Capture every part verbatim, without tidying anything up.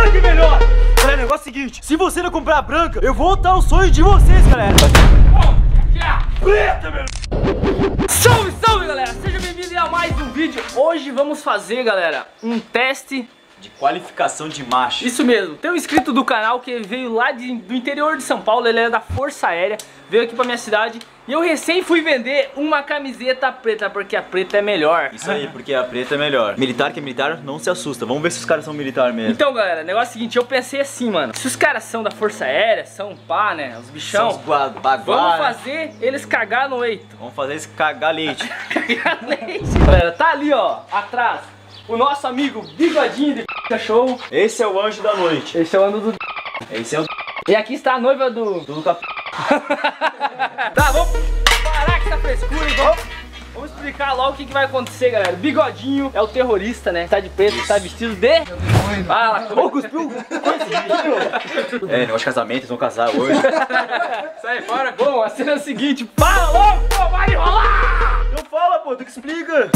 Olha que melhor. Galera, o negócio é o seguinte, se você não comprar a branca, eu vou dar o sonho de vocês, galera. Preta, meu. Salve, salve, galera! Seja bem-vindo a mais um vídeo. Hoje vamos fazer, galera, um teste de qualificação de macho. Isso mesmo, tem um inscrito do canal que veio lá de, do interior de São Paulo, ele é da Força Aérea, veio aqui pra minha cidade e eu recém fui vender uma camiseta preta, porque a preta é melhor. Isso aí, porque a preta é melhor. Militar que é militar, não se assusta. Vamos ver se os caras são militar mesmo. Então, galera, o negócio é o seguinte, eu pensei assim, mano, se os caras são da Força Aérea, são pá, né, os bichão, são os baguá, vamos né? fazer eles cagar no eito. Vamos fazer eles cagar leite. Cagar leite. Galera, tá ali, ó, atrás, o nosso amigo Bigodinho de cachorro. Esse é o anjo da noite. Esse é o ano do... Esse é o... E aqui está a noiva do... do cap... Tá, vamos parar com essa frescura e vamos, vamos explicar logo o que, que vai acontecer, galera. Bigodinho é o terrorista, né? Tá de preto, tá vestido de... Ah, lá, ô, cuspiu! É, negócio de casamento, eles vão casar hoje. Sai fora. Bom, a cena é a seguinte, fala logo, pô, vai enrolar! Não fala, pô, tu que explica.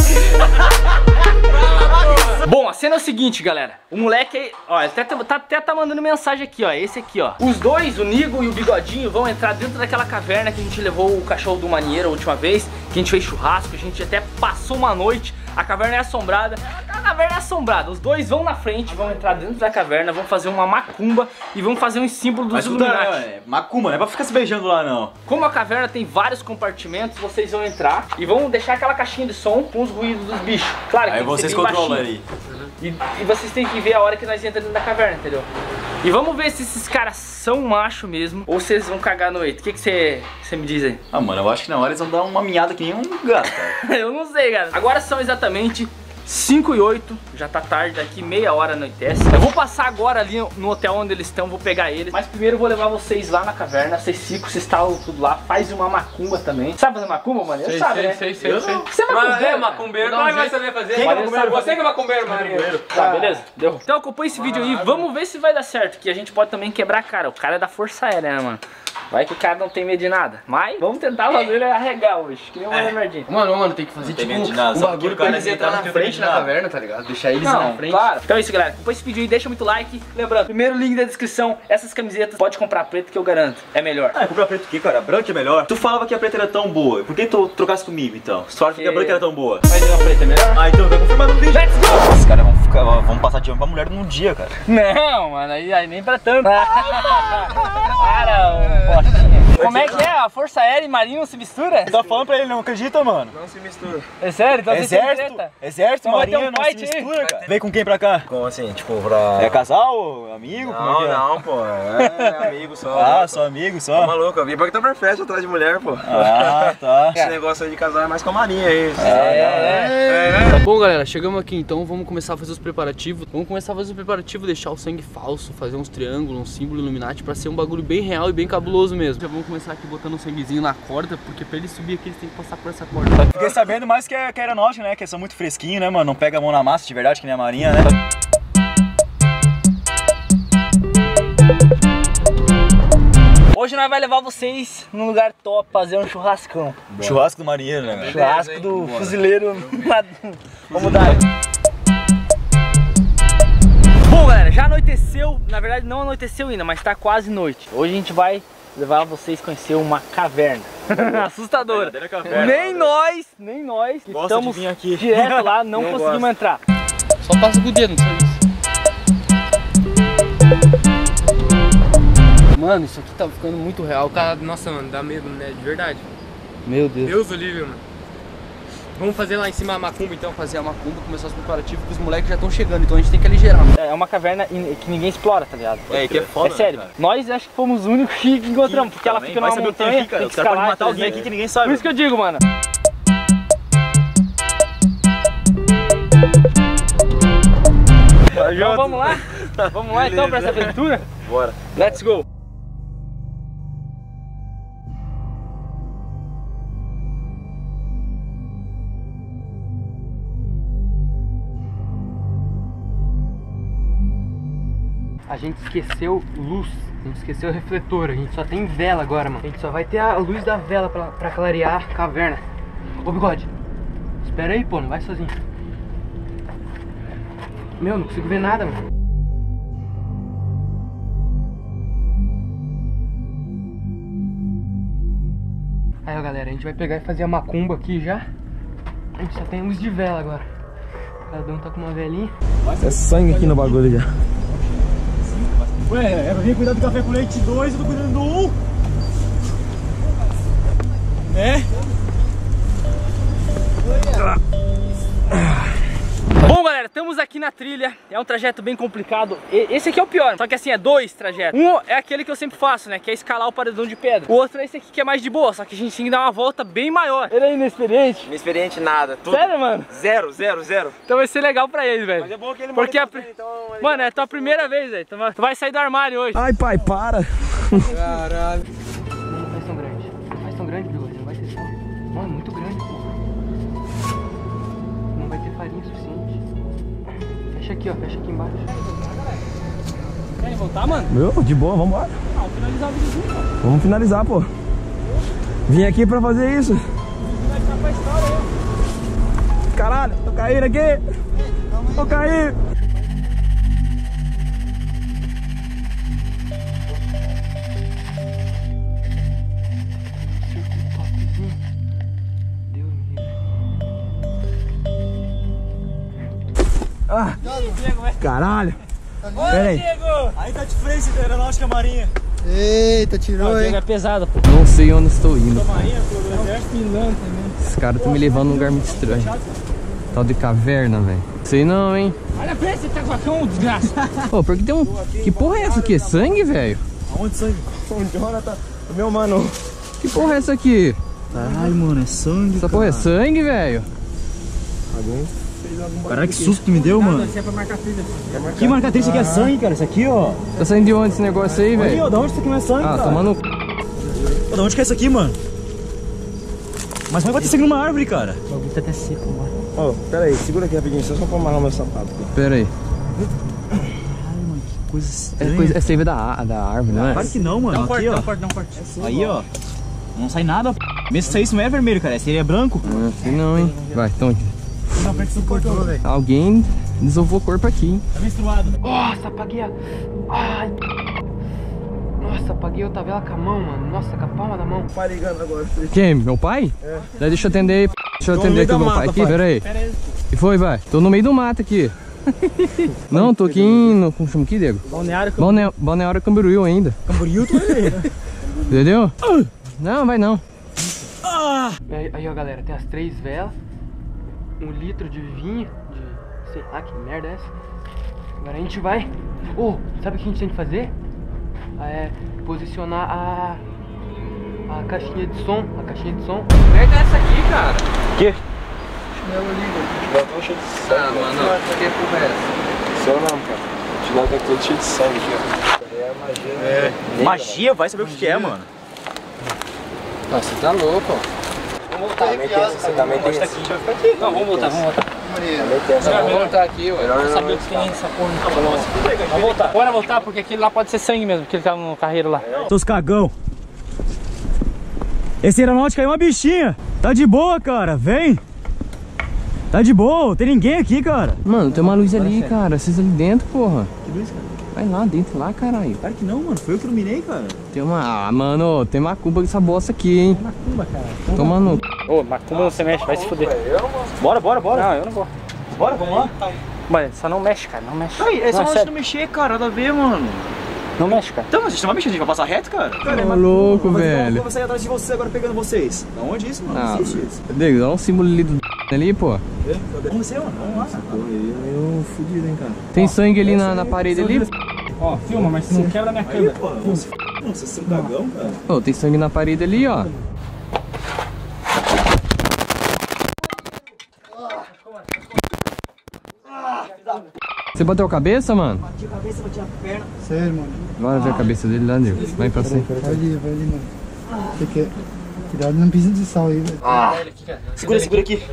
Bom, a cena é o seguinte, galera. O moleque aí, ó, ele até tá, até tá mandando mensagem aqui, ó. Esse aqui, ó. Os dois, o Nigo e o Bigodinho, vão entrar dentro daquela caverna que a gente levou o cachorro do marinheiro a última vez. Que a gente fez churrasco, a gente até passou uma noite. A caverna é assombrada. A caverna é assombrada. Os dois vão na frente, vão entrar dentro da caverna, vão fazer uma macumba e vão fazer um símbolo dos Mas Illuminati. Não, é macumba, não é pra ficar se beijando lá, não. Como a caverna tem vários compartimentos, vocês vão entrar e vão deixar aquela caixinha de som com os ruídos dos bichos. Claro que aí tem que vocês ser bem controlam baixinho. aí. E, e vocês têm que ver a hora que nós entramos dentro da caverna, entendeu? E vamos ver se esses caras são macho mesmo ou se eles vão cagar no eito. O que você me diz aí? Ah, mano, eu acho que na hora eles vão dar uma minhada que nem um gato, cara. Eu não sei, cara. Agora são exatamente cinco e oito, já tá tarde, daqui meia hora anoitece. Eu vou passar agora ali no hotel onde eles estão, vou pegar eles. Mas primeiro eu vou levar vocês lá na caverna. Vocês ficam, vocês estalam tudo lá. Faz uma macumba também. Sabe fazer macumba, mano? Eu sabe, né? Sei, sei, sei. Você é macumbeiro? É macumbeiro, não vai saber fazer. Quem é macumbeiro? Você que é macumbeiro, Marinho. Tá, beleza? Deu. Então acompanha esse vídeo aí, vamos ver se vai dar certo. Que a gente pode também quebrar a cara. O cara é da Força Aérea, né, mano? Vai que o cara não tem medo de nada. Mas vamos tentar fazer ele arregar hoje. Que nem uma é. merdinha. Mano, mano, tem que fazer tipo um bagulho pra eles entrar na frente na caverna, tá ligado? Deixar eles não, na frente. Claro. Então é isso, galera. Acompanha esse vídeo aí, deixa muito like. Lembrando, primeiro link da descrição. Essas camisetas pode comprar preto que eu garanto. É melhor. Ah, comprar preto o quê, cara? A branca é melhor. Tu falava que a preta era tão boa. Por que tu trocasse comigo, então? Se tu falava que a branca era tão boa. Mas a preta é melhor? Ah, então vai confirmar no vídeo. Let's go! Esses caras vão ficar, vão passar de homem pra mulher num dia, cara. Não, mano, aí, aí nem pra tanto. Para, ô, postinha. Como é que é? A Força Aérea e Marinho se mistura? Tô falando pra ele, não acredita, mano? Não se mistura. É sério? Então Exército, exército, então vai ter marinha, um não se fight aí. mistura, cara. Vem com quem pra cá? Como assim? Tipo, pra... É casal, amigo? Como é Não, que é? não, pô. É amigo só. Ah, só amigo, Tá só? maluco, eu vim pra Oktoberfest atrás de mulher, pô. Ah, tá. Esse negócio aí de casar é mais com a Marinha aí. É, é. É. Bom, galera, chegamos aqui então, vamos começar a fazer os preparativos. Vamos começar a fazer os preparativos, deixar o sangue falso, fazer uns triângulos, um símbolo Illuminati pra ser um bagulho bem real e bem cabuloso mesmo. Já vamos começar aqui botando um sanguezinho na corda, porque pra ele subir aqui eles têm que passar por essa corda. Fiquei sabendo mais que é, que é aeronáutica, né? Que são muito fresquinhos, né, mano? Não pega a mão na massa de verdade, que nem a marinha, né? Hoje nós vamos levar vocês num lugar top, fazer um churrascão. Boa. Churrasco do marinheiro, né, velho? Churrasco do Bora. Fuzileiro. Vamos dar. Bom, galera, já anoiteceu. Na verdade não anoiteceu ainda, mas tá quase noite. Hoje a gente vai levar vocês a conhecer uma caverna. Assustadora. Caverna, nem nós, nem nós que Gosta estamos de vir aqui. direto lá, não, não conseguimos gosto. entrar. Só passa com o dedo, não sabe isso. Mano, isso aqui tá ficando muito real, cara. Nossa, mano, dá medo, né? De verdade. Meu Deus. Deus do livre, mano. Vamos fazer lá em cima a macumba, então, fazer a macumba, começar os preparativos, porque os moleques já estão chegando, então a gente tem que aligerar. É uma caverna que ninguém explora, tá ligado? É, que é foda, É sério. né, nós acho que fomos os únicos que encontramos, porque ela Também. fica Vai numa saber o que tem montanha, aqui, cara. tem Os que caras podem escalar, matar alguém né? aqui que ninguém sabe. Por isso que eu digo, mano. Então vamos lá? Vamos lá então pra essa aventura? Bora. Let's go! A gente esqueceu luz, a gente esqueceu refletor, a gente só tem vela agora, mano. A gente só vai ter a luz da vela pra, pra clarear a caverna. Ô, Bigode, espera aí, pô, não vai sozinho. Meu, não consigo ver nada, mano. Aí, ó, galera, a gente vai pegar e fazer a macumba aqui já. A gente só tem luz de vela agora. Cada um tá com uma velinha. É sangue aqui no bagulho já. Ué, é pra vir cuidar do café com leite dois, eu tô cuidando do um. Né? Bom, galera, estamos aqui na trilha. É um trajeto bem complicado. E esse aqui é o pior, só que assim, é dois trajetos. Um é aquele que eu sempre faço, né, que é escalar o paredão de pedra. O outro é esse aqui que é mais de boa, só que a gente tem que dar uma volta bem maior. Ele é inexperiente? Inexperiente nada, tudo. Sério, mano? Zero, zero, zero. Então vai ser legal pra ele, velho. Mas é bom que ele Porque a... Ele, então, ele Mano, é a tua primeira vez, velho. Tu vai sair do armário hoje. Ai, pai, para. Caralho. Não faz tão grande. Não faz tão grande, Bigote. Não vai ser só. Não, é muito grande, pô. Não vai ter farinha suficiente. Fecha aqui, ó. Fecha aqui embaixo. Quer voltar, mano? Meu, de boa, vambora. Ah, vamos finalizar o videozinho, pô. Vamos finalizar, pô. Vim aqui pra fazer isso. Vai ficar pra história aí. Caralho, tô caindo aqui. Tô caindo. Ah, caralho. Pera aí. Aí tá de frente da aeronáutica marinha. Eita, tirou, hein? É pesado, pô. Não sei onde estou indo. Marinha, pô, do exército. Esses caras estão me levando num lugar muito estranho. Tal de caverna, velho. Sei não, hein? Olha pra esse taguacão, desgraça. Pô, porque tem um... Que porra é essa aqui? Sangue, velho? Aonde sangue? O Jonathan, o meu mano. Que porra é essa aqui? Caralho, mano, é sangue. Essa porra é sangue, velho? Caralho, que susto que me deu, mano. Isso é pra marcar trilha. Que marcatriz aqui é sangue, cara? Isso aqui, ó. Tá saindo de onde esse negócio aí, Aí, velho? ó, da onde isso aqui não é sangue, Ah, cara? tomando... Pô, da onde que é isso aqui, mano? Mas como vai ter sangue numa árvore, cara? O bagulho tá até seco, mano. Ó, oh, pera aí, segura aqui rapidinho, só pra amarrar meu sapato aqui. Pera aí. Coisa É, estranha. coisa, é seiva da, da árvore, não é? Claro que não, mano. Dá um corte, Aqui, dá ó. um corte, dá um corte. Aí, ó. Não sai nada. Mesmo se saísse não é vermelho, cara. Seria branco. Não sei não, hein? Vai, então aqui. Não, pra que você cortou, velho? Alguém desovou o corpo aqui, hein? Tá menstruado. Nossa, apaguei a... Ai. Nossa, apaguei outra vela com a mão, mano. Nossa, com a palma da mão. Pai ligando agora. Quem? Meu pai? É. Daí deixa eu atender aí. Deixa eu Tô no atender meio aqui o da meu mata, pai. Aqui, pai. pera aí. Pera aí. E foi, vai. Tô no meio do mato aqui. Não, tô aqui em... no- Como chama aqui, Diego? Balneário Balne... Balneário Camboriú ainda. Camboriú, tu vai ver. Entendeu? Não, vai não. Aí, aí, ó, galera, tem as três velas, um litro de vinho, de sei lá que merda é essa. Agora a gente vai. Oh, sabe o que a gente tem que fazer? Ah, é posicionar a a caixinha de som, a caixinha de som. Que merda é essa aqui, cara? Que? Ah, mano, que porra é essa? Seu nome, cara. O chinelo tá todo cheio de sangue aqui, ó. É magia. É. Magia? Vai saber o que, que é, mano. Nossa, você tá louco, ó. Vamos voltar. Também tem essa, você também tem essa. Não, vamos voltar, vamos voltar. Também tem essa. Vamos voltar aqui, ué. Não saber o que tem essa porra. Vamos voltar. Bora voltar, porque aquele lá pode ser sangue mesmo, porque ele tá no carreiro lá. Seus cagão. Esse aeronáutica aí é uma bichinha. Tá de boa, cara. Vem. Tá de boa. Tem ninguém aqui, cara. Mano, tem uma luz ali, cara. Vocês ali dentro, porra. Que luz, cara? Vai lá dentro, lá, caralho. Claro que não, mano. Foi eu que iluminei, cara. Tem uma... Ah, mano, tem macumba dessa bosta aqui, hein. Macumba, cara. Toma no... Ô, macumba não se mexe, vai se fuder. Bora, bora, bora. Não, eu não vou. Bora, vamos lá. Mano, só não mexe, cara, não mexe. Aí, é só Não, nós sério. não mexer, cara. Nada a ver, mano. Não mexe, cara. Então, mas a gente não vai mexer, a gente vai passar reto, cara. Cara, Ô, louco, mas então velho. Eu vou sair atrás de você agora pegando vocês. Da onde isso, mano? Ah, Não existe isso. Diego, dá um símbolo ali do... ali, pô. Vamos ser, mano. Vamos lá. Porra, eu fudido, hein, cara. Tem sangue ali na, na parede ali. Ó, filma, mas não quebra minha Aí, câmera. pô, você você é um cagão, cara. Pô, tem sangue na parede ali, ó. Você bateu a cabeça, mano? Bati a cabeça, bati a perna. Sério, mano. Bora ver a cabeça dele lá, Diego. Vai pra cima. Vai ali, vai ali, mano. Você quer... Cuidado, não pisa de sal aí, velho. Segura, segura aqui.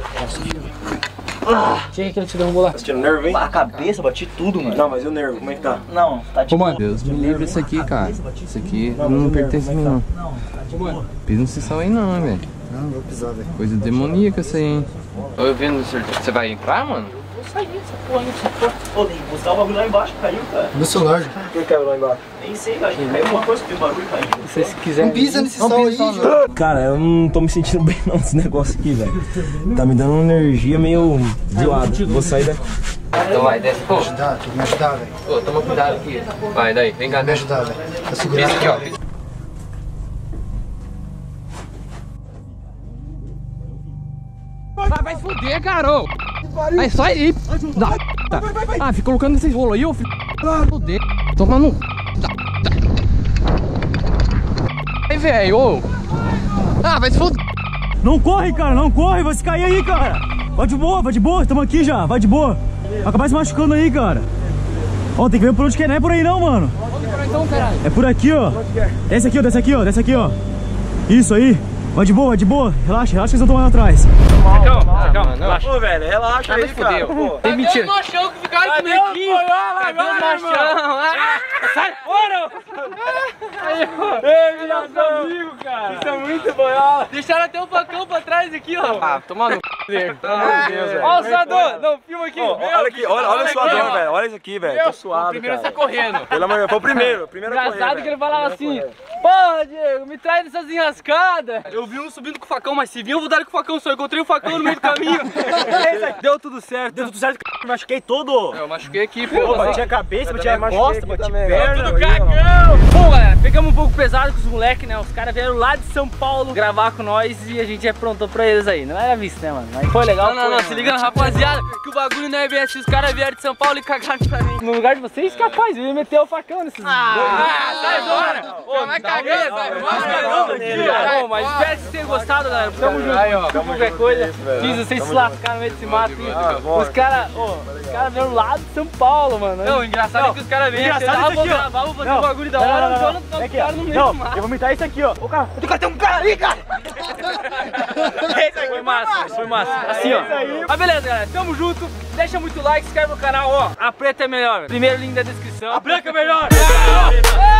Tinha que ele te derrubou lá. Tá sentindo nervo, hein? A cabeça, bati tudo, mano. Não, mas e o nervo, como é que tá? Não, tá de boa. Deus me livre isso aqui, cara. Isso aqui não pertence a mim, não. Não, tá de boa. Pisa no sessão aí não, velho. Não, não vou pisar, velho. Coisa demoníaca isso aí, hein. Eu vendo, você vai entrar, mano? sair essa porra aí, essa porra. Pô, tem que buscar o bagulho lá embaixo, caiu, cara. No celular. O que caiu lá embaixo? Nem sei, cara. Acho que caiu alguma coisa que o bagulho caiu. Se vocês quiserem. Não pisa nesse sol aí, João. Cara, eu não tô me sentindo bem não nesse negócio aqui, velho. Tá me dando uma energia meio zoada. Vou sair daqui. Então vai, desce. Pô, Me ajudar, tem que me ajudar, velho. pô, toma cuidado aqui. Vai, daí, vem cá, Me desce. ajudar, velho. Tá segurando Esse aqui, ó. Vai, vai se fuder, cara! Aí, sai aí! Dá, tá. Ah, fica colocando esses rolos aí, ô filho. Ah, fuder. Toma no. Dá, dá. Aí, velho, ô. Ah, vai se fuder. Não corre, cara, não corre, vai se cair aí, cara. Vai de boa, vai de boa, estamos aqui já, vai de boa. Vai acabar se machucando aí, cara. Ó, tem que ver por onde que é, não é por aí não, mano. Então, caralho. É por aqui, ó. Desce aqui, ó, desce aqui, ó, desce aqui, ó. Isso aí. Vai de boa, vai de boa. Relaxa, relaxa que eles estão tomando atrás. Calma, calma, relaxa. Ô, velho, relaxa aí, cara. Pô. Tem mentira. Cadê os machão que ficaram com mequinho? Cadê os machão? Sai fora! Ei, meus amigos, cara. Isso é muito boiola. Deixaram até o facão pra trás aqui, ó. Ah, toma no c***. Pelo amor de Deus, velho. Ó o suador. Não, filma aqui. Ô, olha aqui, olha, olha o suador, velho. Olha isso aqui, velho. Tô suado, Primeiro cara. sai correndo. Pelo amor de Deus, foi o primeiro. O primeiro a correr, Engraçado que velho. ele falava assim: porra, Diego, me traz dessas enrascadas. Eu vi um subindo com o facão, mas se vir eu vou dar com o facão, só encontrei o facão no meio do caminho. Deu tudo certo. Deu tudo certo, me machuquei todo. Eu machuquei aqui, Pô, pô. bati a cabeça, bati a machuquei costa, aqui bati também, perna. Tudo aí, ó. cagão. Bom, galera, pegamos um pouco pesado com os moleques, né? Os caras vieram lá de São Paulo gravar com nós e a gente aprontou pra eles aí. Não era visto, né, mano? Mas foi legal. Não, não, foi, não, né, se mano? liga, rapaziada, que o bagulho não é bem assim. Os caras vieram de São Paulo e cagaram pra mim. No lugar de vocês, capaz, eu ia meter o facão nesses Ah, sai fora! Ô, vai cagar, sai fora! Bom, mas espero que vocês tenham gostado, galera. Tamo junto. Aí, ó. Desculpa qualquer coisa. Fiz vocês se lascaram no meio desse mato. Ah, bom. Os caras, ô, os caras vieram lá de São Paulo, mano. Não, o engraçado é que os caras vêm, engraçado ah, é isso vou aqui, ó. gravar, vou fazer Não, um bagulho da não, hora, não, os não, caras não. não É aqui, ó. no meio do Não, mato. eu vou imitar isso aqui, ó. O cara, o cara tem um cara ali, cara. Foi massa, foi massa. Assim, ó. Mas beleza, galera. Tamo junto. Deixa muito like, se inscreve no canal, ó. A preta é melhor. Primeiro link da descrição. A branca é melhor.